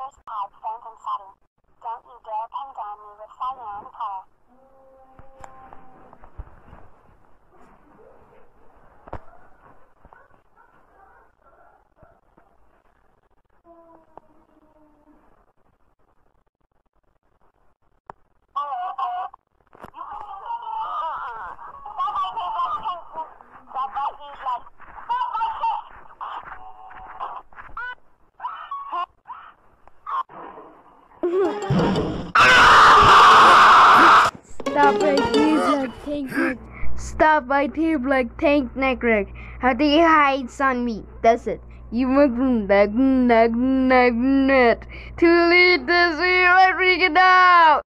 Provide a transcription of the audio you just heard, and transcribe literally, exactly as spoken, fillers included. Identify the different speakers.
Speaker 1: First pipe fountain setting. Don't you dare pin down me with cyan color.
Speaker 2: Stop right here, like tank neck. Stop right here, like tank neck wreck. How do you hide on me? That's it. You must nag nag nag net. To lead this, we are freaking out.